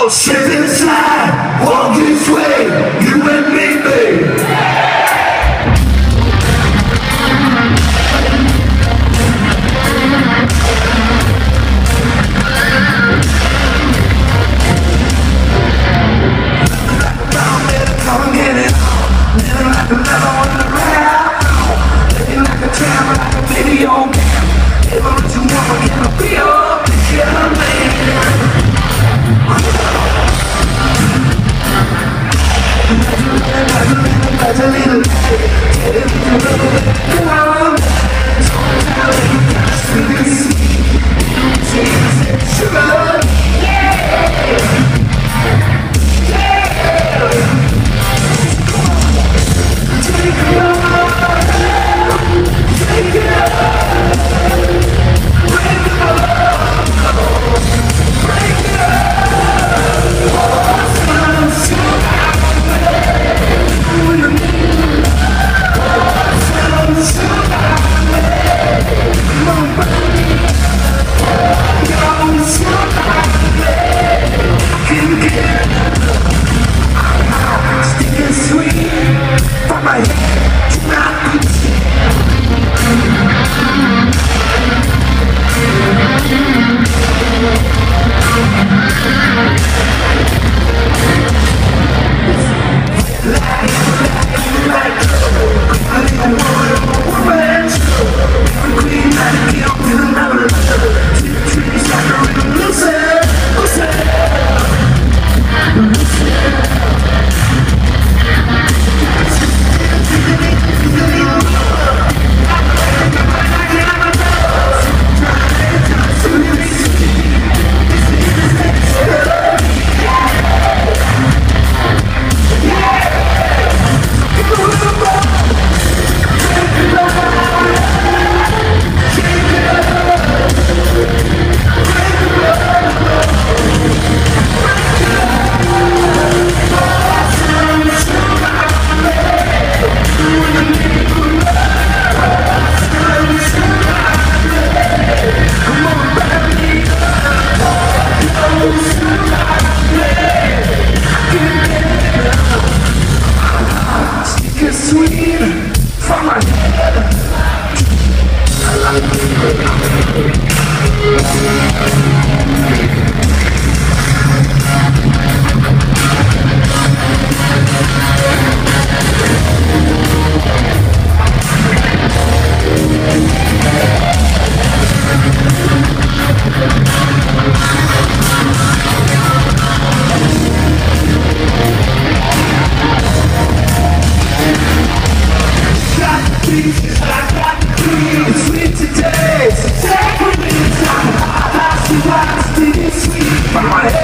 Step inside, walk this way, you and me, babe. Come and get it on, living like a leather on the ground, living like a tramp, like a video game. If I'm what you want, can I be up to kill me? Sweet from my head. It's sweet today, so take with me. I'm hot, sweet, from my head.